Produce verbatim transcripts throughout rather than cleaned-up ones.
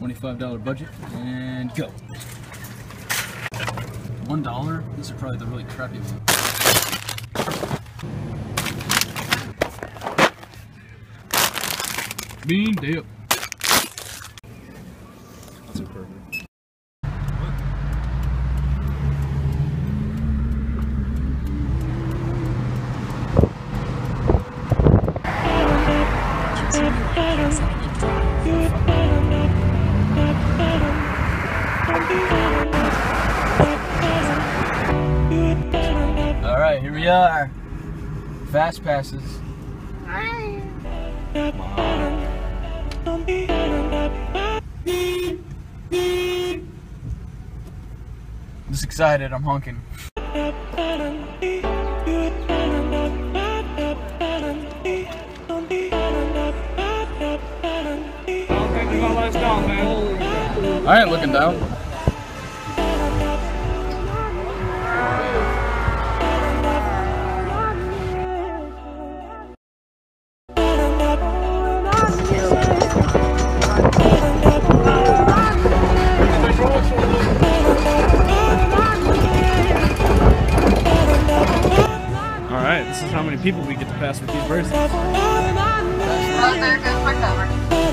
twenty-five dollar budget, and go. One dollar? These are probably the really crappy ones. Bean dip. That's a perfect. All right, here we are. Fast passes. Come on. I'm just excited, I'm honking. I ain't looking down. Alright, this is how many people we get to pass with these birthdays. Oh, there goes my cover.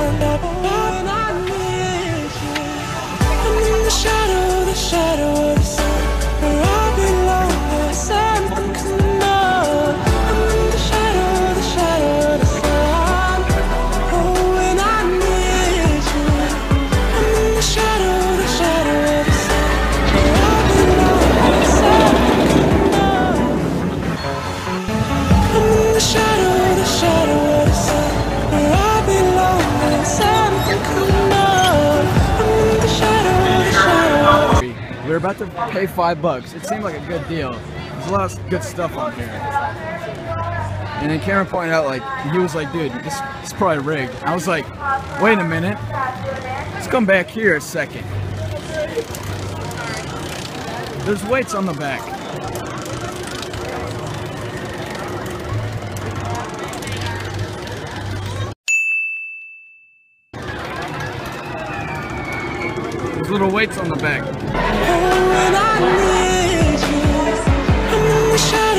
I'm in the shadow, the shadow of the sun, where I belong, where something coming on. I'm in the shadow, the shadow of the sun, oh, when I need you. I'm in the shadow, the shadow of the sun, where I belong, where something coming on. I'm in the shadow, the shadow of the sun, where I belong, where something coming on. I'm in the shadow, the shadow. We were about to pay five bucks. It seemed like a good deal. There's a lot of good stuff on here. And then Cameron pointed out, like, he was like, dude, this, this is probably rigged. I was like, wait a minute. Let's come back here a second. There's weights on the back. There's little weights on the back. Oh, when I need you, I'm in the shadow.